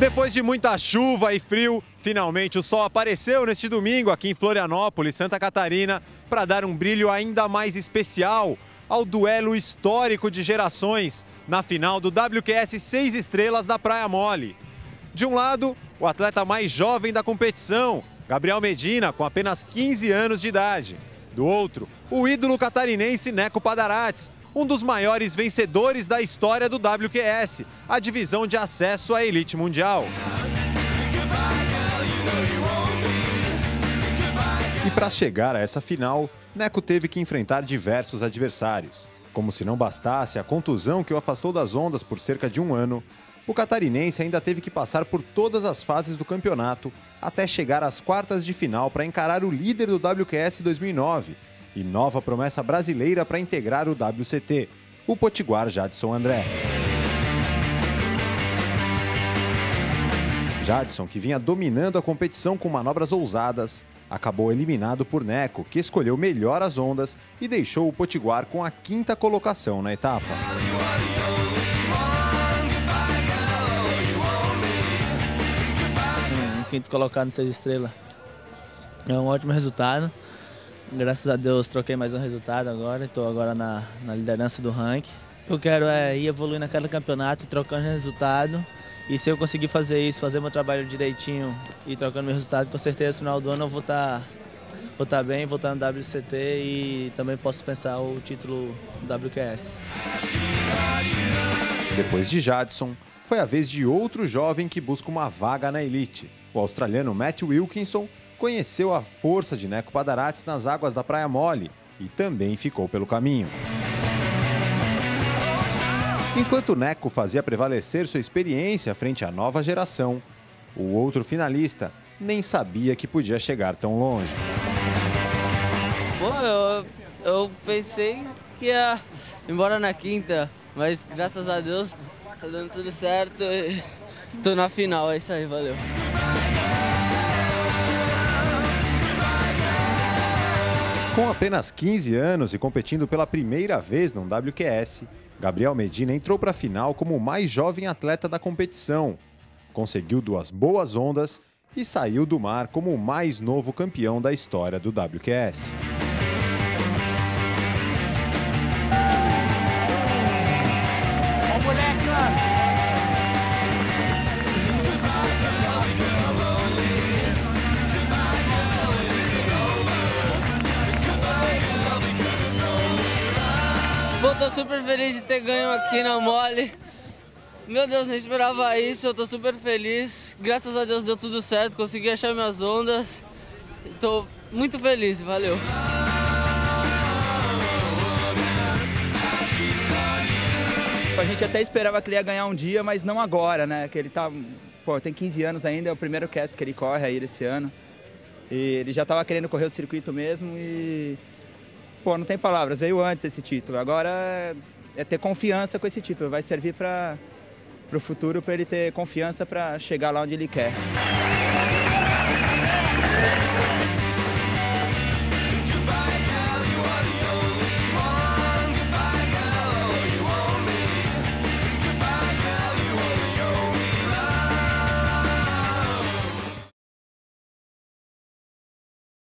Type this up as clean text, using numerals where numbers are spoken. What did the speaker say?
Depois de muita chuva e frio, finalmente o sol apareceu neste domingo aqui em Florianópolis, Santa Catarina, para dar um brilho ainda mais especial ao duelo histórico de gerações na final do WQS 6 estrelas da Praia Mole. De um lado, o atleta mais jovem da competição, Gabriel Medina, com apenas 15 anos de idade. Do outro, o ídolo catarinense Neco Padarates, um dos maiores vencedores da história do WQS, a divisão de acesso à elite mundial. E para chegar a essa final, Neco teve que enfrentar diversos adversários. Como se não bastasse a contusão que o afastou das ondas por cerca de um ano, o catarinense ainda teve que passar por todas as fases do campeonato até chegar às quartas de final para encarar o líder do WQS 2009 e nova promessa brasileira para integrar o WCT, o potiguar Jadson André. Jadson, que vinha dominando a competição com manobras ousadas, acabou eliminado por Neco, que escolheu melhor as ondas e deixou o potiguar com a 5ª colocação na etapa. Quinto colocado no 6 estrelas. É um ótimo resultado. Graças a Deus troquei mais um resultado agora. Estou agora na liderança do ranking. O que eu quero é ir evoluindo a cada campeonato, trocando resultado. E se eu conseguir fazer isso, fazer meu trabalho direitinho e trocando meu resultado, com certeza no final do ano eu vou estar bem, vou estar no WCT e também posso pensar o título do WQS. Depois de Jadson, foi a vez de outro jovem que busca uma vaga na elite. O australiano Matt Wilkinson conheceu a força de Neco Padarates nas águas da Praia Mole e também ficou pelo caminho. Enquanto Neco fazia prevalecer sua experiência frente à nova geração, o outro finalista nem sabia que podia chegar tão longe. Bom, eu pensei que ia embora na quinta, mas graças a Deus tá dando tudo certo e tô na final, é isso aí, valeu. Com apenas 15 anos e competindo pela primeira vez no WQS, Gabriel Medina entrou para a final como o mais jovem atleta da competição. Conseguiu 2 boas ondas e saiu do mar como o mais novo campeão da história do WQS. Ó o moleque, mano! Bom, tô super feliz de ter ganho aqui na Mole. Meu Deus, não esperava isso, eu tô super feliz. Graças a Deus deu tudo certo, consegui achar minhas ondas. Tô muito feliz, valeu. A gente até esperava que ele ia ganhar um dia, mas não agora, né? Que ele tá, tem 15 anos ainda, é o primeiro cast que ele corre aí esse ano. E ele já estava querendo correr o circuito mesmo e... não tem palavras, veio antes esse título. Agora é ter confiança com esse título, vai servir para o futuro, para ele ter confiança para chegar lá onde ele quer.